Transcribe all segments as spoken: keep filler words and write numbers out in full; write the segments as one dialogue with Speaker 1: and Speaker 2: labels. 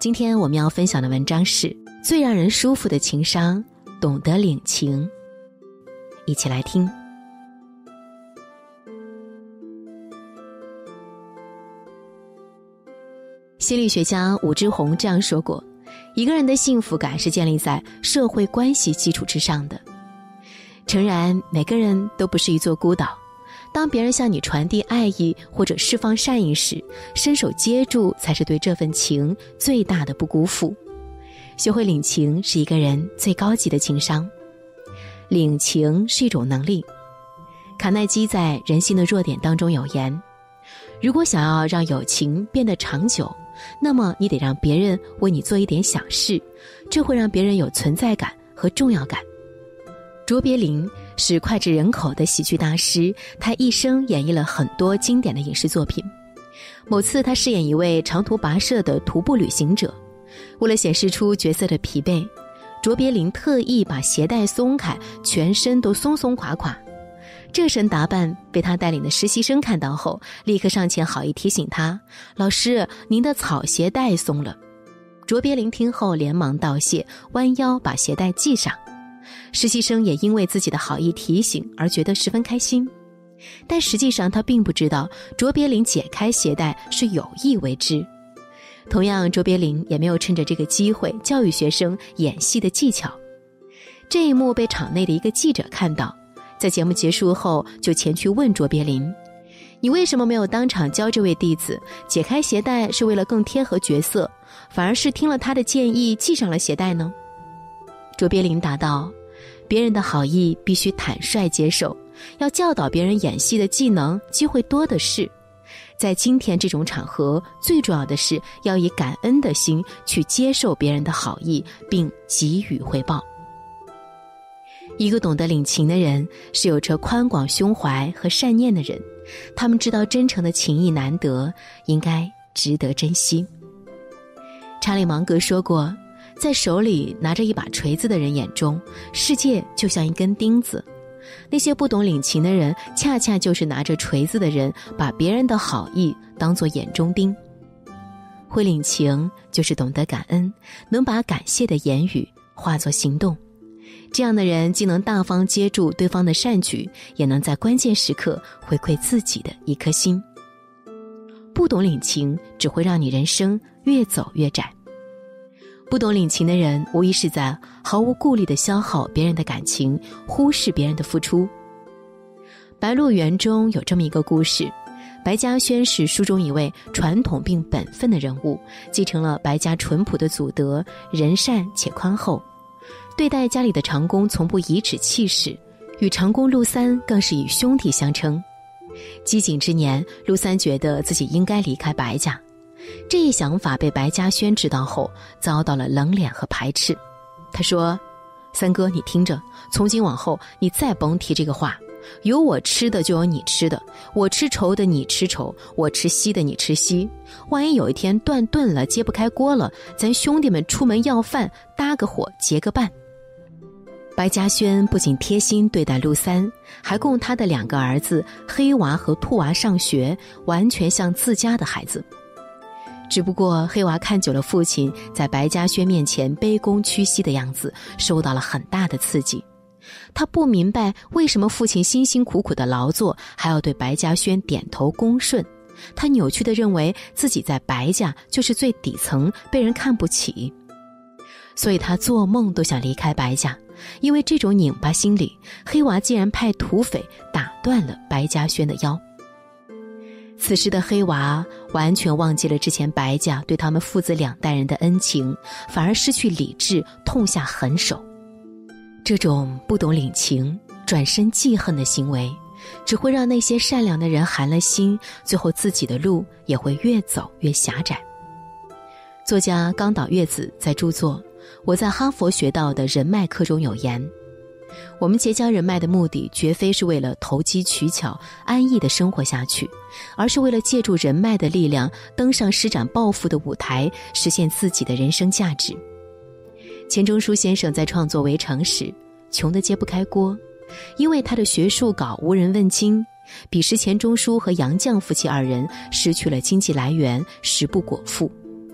Speaker 1: 今天我们要分享的文章是最让人舒服的情商，懂得领情。一起来听。心理学家武志红这样说过，一个人的幸福感是建立在社会关系基础之上的。诚然，每个人都不是一座孤岛，当别人向你传递爱意或者释放善意时，伸手接住才是对这份情最大的不辜负。学会领情是一个人最高级的情商。领情是一种能力。卡耐基在《人性的弱点》当中有言，如果想要让友情变得长久，那么你得让别人为你做一点小事，这会让别人有存在感和重要感。卓别林是脍炙人口的喜剧大师，他一生演绎了很多经典的影视作品。某次他饰演一位长途跋涉的徒步旅行者，为了显示出角色的疲惫，卓别林特意把鞋带松开，全身都松松垮垮。这身打扮被他带领的实习生看到后，立刻上前好意提醒他，老师，您的草鞋带松了。卓别林听后连忙道谢，弯腰把鞋带系上。实习生也因为自己的好意提醒而觉得十分开心，但实际上他并不知道卓别林解开鞋带是有意为之。同样，卓别林也没有趁着这个机会教育学生演戏的技巧。这一幕被场内的一个记者看到，在节目结束后就前去问卓别林，你为什么没有当场教这位弟子解开鞋带是为了更贴合角色，反而是听了他的建议系上了鞋带呢？卓别林答道，别人的好意必须坦率接受，要教导别人演戏的技能机会多的是。在今天这种场合，最重要的是要以感恩的心去接受别人的好意，并给予回报。一个懂得领情的人，是有着宽广胸怀和善念的人，他们知道真诚的情谊难得，应该值得珍惜。查理芒格说过，在手里拿着一把锤子的人眼中，世界就像一根钉子。那些不懂领情的人，恰恰就是拿着锤子的人，把别人的好意当作眼中钉。会领情就是懂得感恩，能把感谢的言语化作行动。这样的人既能大方接住对方的善举，也能在关键时刻回馈自己的一颗心。不懂领情，只会让你人生越走越窄。不懂领情的人，无疑是在毫无顾虑地消耗别人的感情，忽视别人的付出。白鹿原中有这么一个故事，白嘉轩是书中一位传统并本分的人物，继承了白家淳朴的祖德，仁善且宽厚。对待家里的长工从不颐指气使，与长工陆三更是以兄弟相称。饥馑之年，陆三觉得自己应该离开白家，这一想法被白嘉轩知道后，遭到了冷脸和排斥。他说，三哥，你听着，从今往后你再甭提这个话，有我吃的就有你吃的，我吃稠的你吃稠，我吃稀的你吃稀，万一有一天断顿了，揭不开锅了，咱兄弟们出门要饭，搭个伙结个伴。白嘉轩不仅贴心对待陆三，还供他的两个儿子黑娃和兔娃上学，完全像自家的孩子。只不过黑娃看久了父亲在白嘉轩面前卑躬屈膝的样子，受到了很大的刺激。他不明白为什么父亲辛辛苦苦的劳作，还要对白嘉轩点头恭顺。他扭曲地认为自己在白家就是最底层，被人看不起。所以他做梦都想离开白家，因为这种拧巴心理，黑娃竟然派土匪打断了白嘉轩的腰。此时的黑娃完全忘记了之前白家对他们父子两代人的恩情，反而失去理智，痛下狠手。这种不懂领情、转身记恨的行为，只会让那些善良的人寒了心，最后自己的路也会越走越狭窄。作家冈岛月子在著作《我在哈佛学到的人脉课》中有言，我们结交人脉的目的绝非是为了投机取巧、安逸地生活下去，而是为了借助人脉的力量登上施展抱负的舞台，实现自己的人生价值。钱钟书先生在创作《围城》时，穷得揭不开锅，因为他的学术稿无人问津，彼时钱钟书和杨绛夫妻二人失去了经济来源，食不果腹。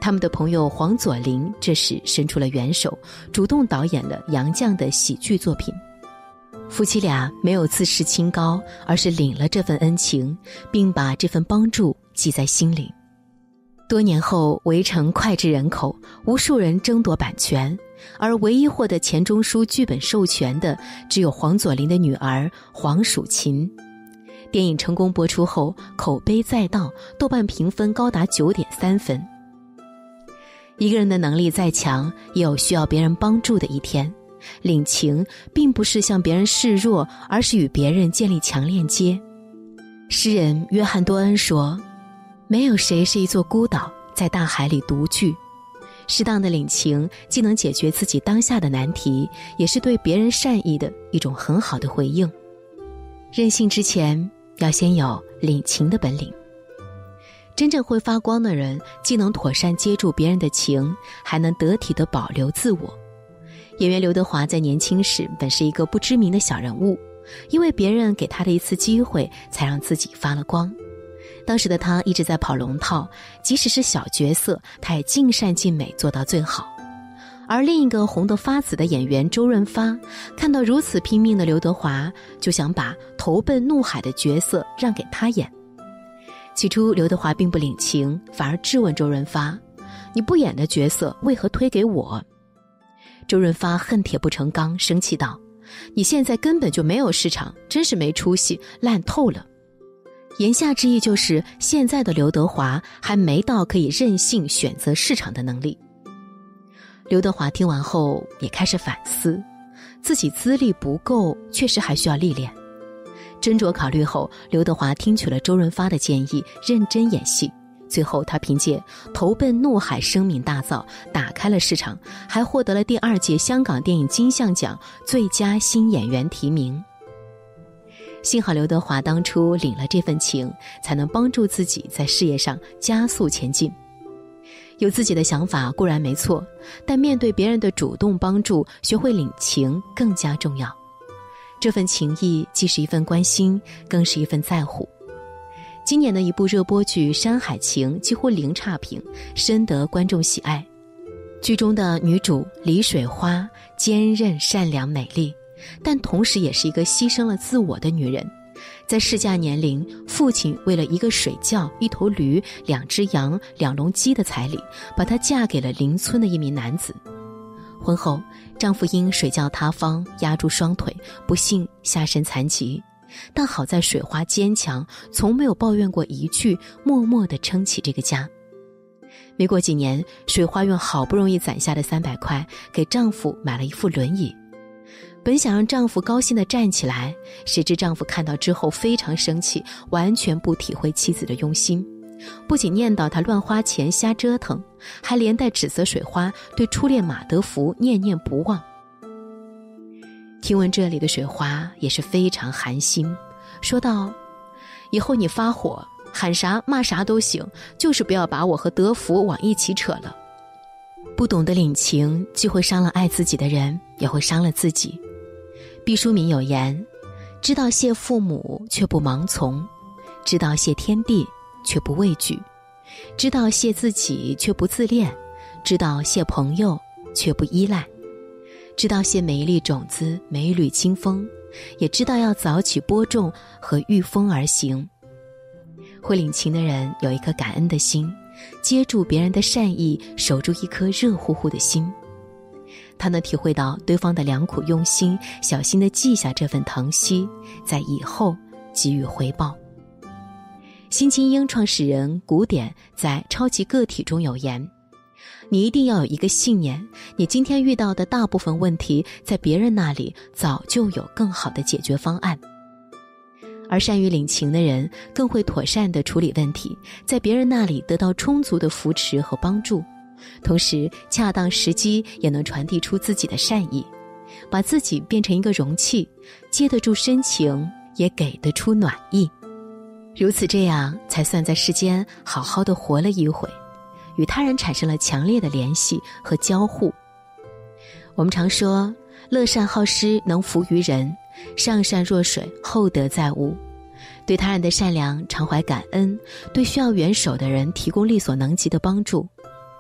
Speaker 1: 他们的朋友黄佐临这时伸出了援手，主动导演了杨绛的喜剧作品。夫妻俩没有自视清高，而是领了这份恩情，并把这份帮助记在心里。多年后，围城脍炙人口，无数人争夺版权，而唯一获得钱钟书剧本授权的只有黄佐临的女儿黄蜀芹。电影成功播出后，口碑再道，豆瓣评分高达 九点三 分。一个人的能力再强，也有需要别人帮助的一天。领情并不是向别人示弱，而是与别人建立强链接。诗人约翰多恩说，没有谁是一座孤岛，在大海里独居。适当的领情既能解决自己当下的难题，也是对别人善意的一种很好的回应。任性之前，要先有领情的本领。真正会发光的人，既能妥善接住别人的情，还能得体地保留自我。演员刘德华在年轻时本是一个不知名的小人物，因为别人给他的一次机会，才让自己发了光。当时的他一直在跑龙套，即使是小角色，他也尽善尽美做到最好。而另一个红得发紫的演员周润发，看到如此拼命的刘德华，就想把投奔怒海的角色让给他演。起初刘德华并不领情，反而质问周润发，你不演的角色为何推给我？周润发恨铁不成钢，生气道，你现在根本就没有市场，真是没出息，烂透了。言下之意就是现在的刘德华还没到可以任性选择市场的能力。刘德华听完后也开始反思，自己资历不够，确实还需要历练。斟酌考虑后，刘德华听取了周润发的建议，认真演戏。最后他凭借投奔怒海声名大噪，打开了市场，还获得了第二届香港电影金像奖最佳新演员提名。幸好刘德华当初领了这份情，才能帮助自己在事业上加速前进。有自己的想法固然没错，但面对别人的主动帮助，学会领情更加重要。这份情谊既是一份关心，更是一份在乎。今年的一部热播剧《山海情》几乎零差评，深得观众喜爱。剧中的女主李水花坚韧善良美丽，但同时也是一个牺牲了自我的女人。在适嫁年龄，父亲为了一个水窖、一头驴、两只羊、两笼鸡的彩礼，把她嫁给了邻村的一名男子。婚后，丈夫因水窖塌方压住双腿，不幸下身残疾。但好在水花坚强，从没有抱怨过一句，默默地撑起这个家。没过几年，水花用好不容易攒下的三百块给丈夫买了一副轮椅。本想让丈夫高兴地站起来，谁知丈夫看到之后非常生气，完全不体会妻子的用心，不仅念叨她乱花钱瞎折腾，还连带指责水花对初恋马德福念念不忘。听闻这里的水花也是非常寒心，说道，以后你发火喊啥骂啥都行，就是不要把我和德福往一起扯了。不懂得领情，既会伤了爱自己的人，也会伤了自己。毕淑敏有言，知道谢父母却不盲从，知道谢天地却不畏惧，知道谢自己却不自恋，知道谢朋友却不依赖，知道谢每一粒种子每一缕清风，也知道要早起播种和御风而行。会领情的人有一颗感恩的心，接住别人的善意，守住一颗热乎乎的心。他能体会到对方的良苦用心，小心地记下这份疼惜，在以后给予回报。新精英创始人古典在《超级个体》中有言，你一定要有一个信念，你今天遇到的大部分问题，在别人那里早就有更好的解决方案。而善于领情的人，更会妥善地处理问题，在别人那里得到充足的扶持和帮助，同时恰当时机也能传递出自己的善意，把自己变成一个容器，接得住深情，也给得出暖意。如此这样，才算在世间好好的活了一回，与他人产生了强烈的联系和交互。我们常说，乐善好施能服于人，上善若水，厚德载物。对他人的善良常怀感恩，对需要援手的人提供力所能及的帮助。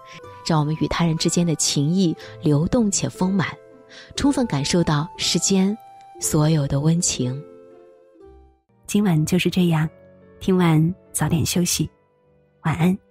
Speaker 1: 让我们与他人之间的情谊流动且丰满，充分感受到世间所有的温情。
Speaker 2: 今晚就是这样，听完早点休息，晚安。